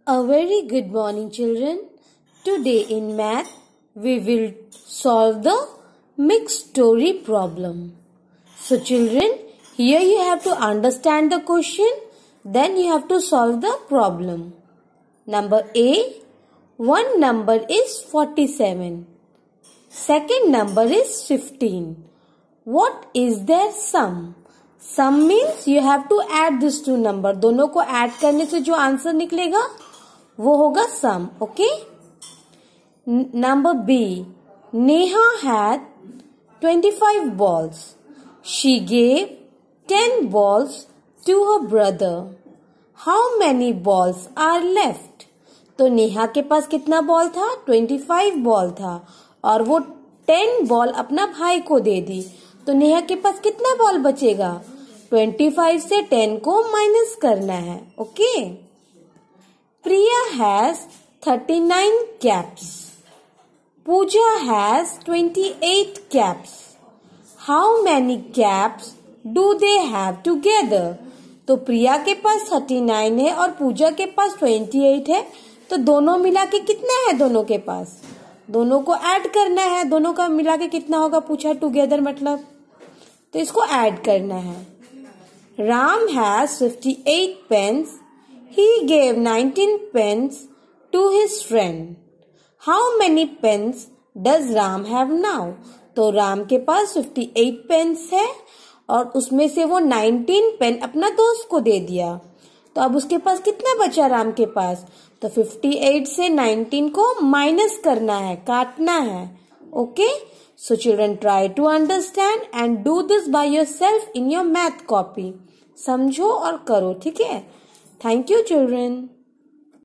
A very good morning, children. Today in math, we will solve the mixed story problem. So children, here you have to understand the question, then you have to solve the problem. Number A, one number is 47. Second number is 15. What is their sum? Sum means you have to add these two number. दोनों को add करने से जो answer निकलेगा वो होगा sum. Okay? Number B. Neha had 25 balls. She gave 10 balls to her brother. How many balls are left? तो नेहा के पास कितना बॉल था? 25 बॉल था और वो 10 बॉल अपना भाई को दे दी. तो नेहा के पास कितना बॉल बचेगा? 25 से 10 को माइनस करना है. Okay. Priya has 39 caps. Pooja has 28 caps. How many caps do they have together? तो प्रिया के पास 39 है और पूजा के पास 28 है. तो दोनों मिला के कितना है दोनों के पास? दोनों को ऐड करना है. दोनों का मिला के कितना होगा? पूछा टुगेदर मतलब, तो इसको ऐड करना है. Ram has 58 pens. He gave 19 pens to his friend. How many pens does Ram have now? तो राम के पास 58 पेन्स है और उसमें से वो 19 पेन अपना दोस्त को दे दिया. तो अब उसके पास कितना बचा राम के पास? तो 58 से 19 को माइनस करना है, काटना है. Okay. So children, try to understand and do this by yourself in your math copy. समझो और करो. ठीक है. Thank you children.